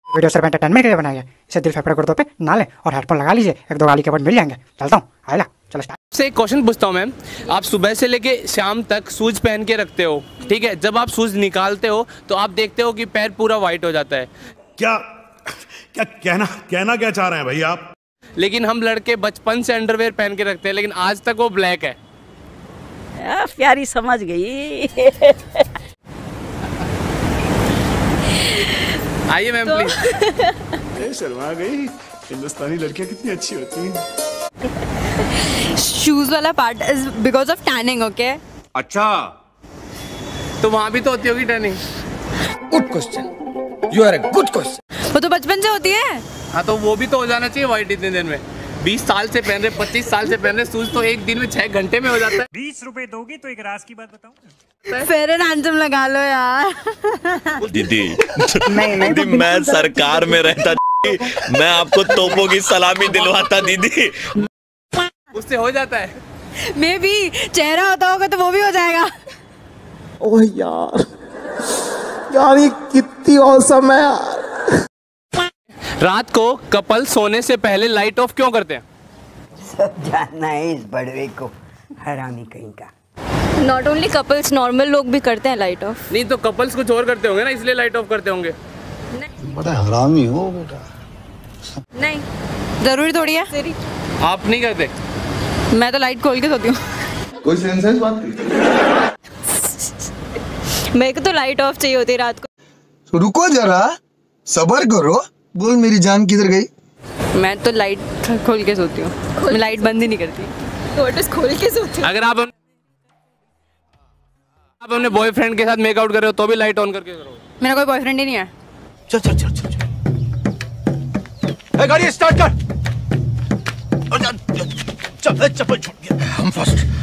Video सिर्फ entertainment के लिए बनाई है। इसे दिल फेफड़े गुर्दों पे ना लें और हेडफोन लगा लीजिए, एक दो गाली के वर्ड मिल जाएंगे। चलता हूँ, आइला चलो स्टार्ट। से एक क्वेश्चन पूछता हूँ मैं, आप सुबह से लेके शाम तक शूज पहन के रखते हो, ठीक है? जब आप शूज निकालते हो तो आप देखते हो कि पैर पूरा व्हाइट हो जाता है। क्या क्या कहना क्या चाह रहे हैं भाई आप? लेकिन हम लड़के बचपन से अंडरवेयर पहन के रखते हैं, लेकिन आज तक वो ब्लैक है। प्यारी समझ गई। आइए मैम प्लीज। शर्मा गई, हिंदुस्तानी लड़कियां कितनी अच्छी होती हैं। शूज वाला part is because of tanning, okay? अच्छा, तो वहां भी तो होती होगी टैनिंग। Good question, you are a good question. वो तो बचपन से होती है। हाँ, तो वो भी तो हो जाना चाहिए व्हाइट इतने दिन में। 20 साल से पहन रहे, 25 साल से पहन रहे शूज, तो एक दिन में 6 घंटे में हो जाता है। 20 रुपए दोगी तो एक राज की बात बताऊं? फेयर एंड हैंडसम लगा लो यार। दीदी दीदी मैं सरकार में रहता, मैं आपको तोपों की सलामी दिलवाता दीदी। उससे हो जाता है। मे बी चेहरा होता होगा तो वो भी हो जाएगा। ओह यार, यार ये कितनी औसम है यार। रात को कपल सोने से पहले लाइट ऑफ क्यों करते हैं? सब जानना है इस बड़वे को, हरामी कहीं का। नॉट ओनली कपल्स, नॉर्मल लोग भी करते हैं लाइट ऑफ। नहीं तो कपल्स कुछ और करते होंगे ना, इसलिए लाइट ऑफ करते होंगे। बड़ा हरामी हो बेटा। नहीं, जरूरी थोड़ी है। आप नहीं करते? मैं तो लाइट खोल के सोती हूँ। कोई सेंस है इस बात की? मेरे को तो लाइट ऑफ चाहिए होती है रात को। तो रुको जरा, सब्र करो। बोल मेरी जान किधर गई? मैं तो लाइट खोल के सोती हूँ, मैं लाइट बंद ही नहीं करती। तो खोल के सोती हूँ। अगर आप अपने बॉयफ्रेंड के साथ मेकआउट कर रहे हो तो भी लाइट ऑन करके करो। मेरा कोई बॉयफ्रेंड ही नहीं है। चल चल चल चल, गाड़ी स्टार्ट कर। चल चप्पल छूट गया। हम फर्स्ट।